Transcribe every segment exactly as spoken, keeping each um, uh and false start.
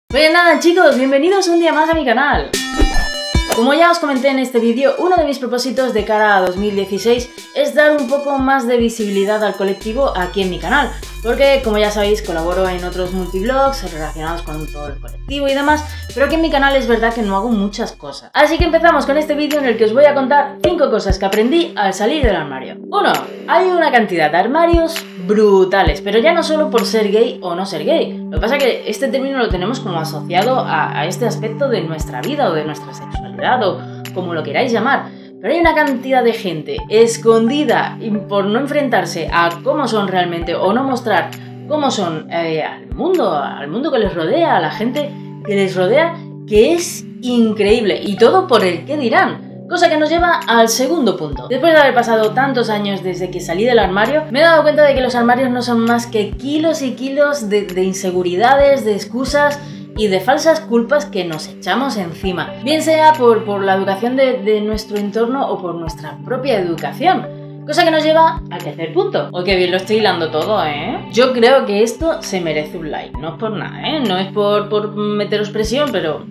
Pues nada chicos, bienvenidos un día más a mi canal. Como ya os comenté en este vídeo, uno de mis propósitos de cara a dos mil dieciséis es dar un poco más de visibilidad al colectivo aquí en mi canal, porque como ya sabéis colaboro en otros multivlogs relacionados con todo el colectivo y demás, pero aquí en mi canal es verdad que no hago muchas cosas. Así que empezamos con este vídeo en el que os voy a contar cinco cosas que aprendí al salir del armario. uno. Hay una cantidad de armarios brutales, pero ya no solo por ser gay o no ser gay. Lo que pasa es que este término lo tenemos como asociado a, a este aspecto de nuestra vida o de nuestra sexualidad o como lo queráis llamar. Pero hay una cantidad de gente escondida por no enfrentarse a cómo son realmente o no mostrar cómo son eh, al mundo, al mundo que les rodea, a la gente que les rodea, que es increíble. Y todo por el qué dirán. Cosa que nos lleva al segundo punto. Después de haber pasado tantos años desde que salí del armario, me he dado cuenta de que los armarios no son más que kilos y kilos de, de inseguridades, de excusas y de falsas culpas que nos echamos encima. Bien sea por, por la educación de, de nuestro entorno o por nuestra propia educación. Cosa que nos lleva al tercer punto. Oh, qué bien lo estoy hilando todo, ¿eh? Yo creo que esto se merece un like. No es por nada, ¿eh? No es por, por meteros presión, pero...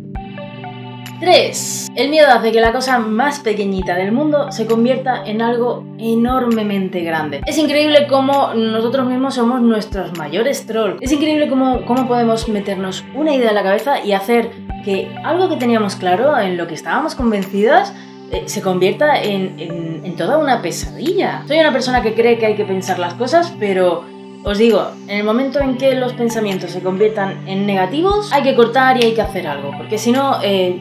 tres. El miedo hace que la cosa más pequeñita del mundo se convierta en algo enormemente grande. Es increíble cómo nosotros mismos somos nuestros mayores trolls. Es increíble cómo, cómo podemos meternos una idea en la cabeza y hacer que algo que teníamos claro, en lo que estábamos convencidas, eh, se convierta en, en, en toda una pesadilla. Soy una persona que cree que hay que pensar las cosas, pero... os digo, en el momento en que los pensamientos se conviertan en negativos, hay que cortar y hay que hacer algo, porque si no... Eh,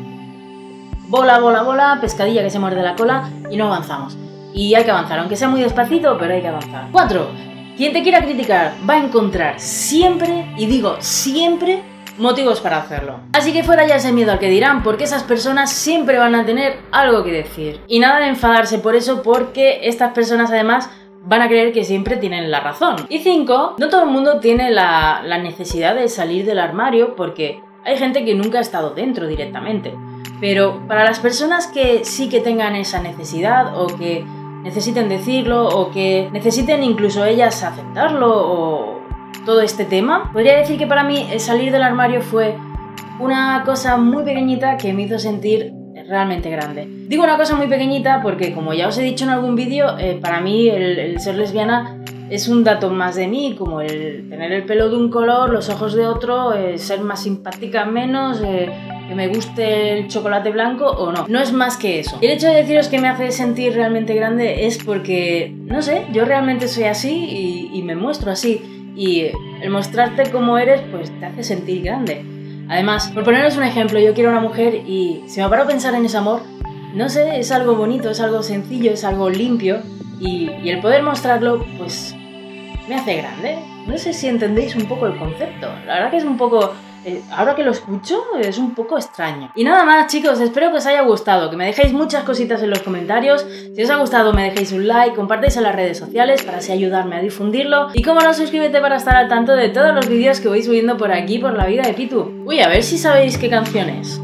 bola, bola, bola, pescadilla que se muerde la cola y no avanzamos. Y hay que avanzar, aunque sea muy despacito, pero hay que avanzar. cuatro. Quien te quiera criticar va a encontrar siempre, y digo siempre, motivos para hacerlo. Así que fuera ya ese miedo al que dirán, porque esas personas siempre van a tener algo que decir. Y nada de enfadarse por eso, porque estas personas además van a creer que siempre tienen la razón. Y cinco. No todo el mundo tiene la, la necesidad de salir del armario, porque hay gente que nunca ha estado dentro directamente. Pero para las personas que sí que tengan esa necesidad o que necesiten decirlo o que necesiten incluso ellas aceptarlo o todo este tema, podría decir que para mí salir del armario fue una cosa muy pequeñita que me hizo sentir realmente grande. Digo una cosa muy pequeñita porque, como ya os he dicho en algún vídeo, eh, para mí el, el ser lesbiana es un dato más de mí, como el tener el pelo de un color, los ojos de otro, eh, ser más simpática menos... Eh, que me guste el chocolate blanco o no. No es más que eso. Y el hecho de deciros que me hace sentir realmente grande es porque, no sé, yo realmente soy así y, y me muestro así. Y el mostrarte como eres, pues te hace sentir grande. Además, por poneros un ejemplo, yo quiero una mujer y si me paro a pensar en ese amor, no sé, es algo bonito, es algo sencillo, es algo limpio. Y, y el poder mostrarlo, pues, me hace grande. No sé si entendéis un poco el concepto. La verdad que es un poco... Eh, ahora que lo escucho es un poco extraño. Y nada más chicos, espero que os haya gustado, que me dejéis muchas cositas en los comentarios. Si os ha gustado me dejéis un like, compartáis en las redes sociales para así ayudarme a difundirlo. Y como no, suscríbete para estar al tanto de todos los vídeos que voy subiendo por aquí por la vida de Pitu. Uy, a ver si sabéis qué canción es.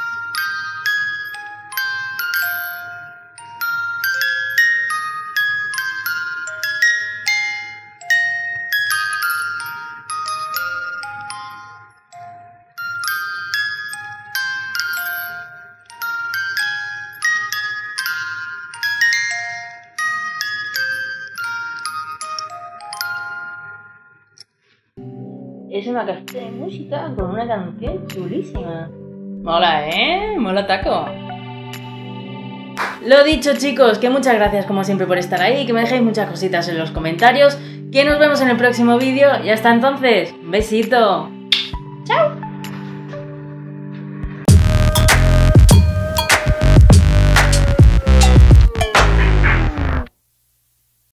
Es una caja de música con una canción chulísima. Mola, ¿eh? Mola taco. Lo dicho chicos, que muchas gracias como siempre por estar ahí, que me dejéis muchas cositas en los comentarios, que nos vemos en el próximo vídeo y hasta entonces, besito. ¡Chao!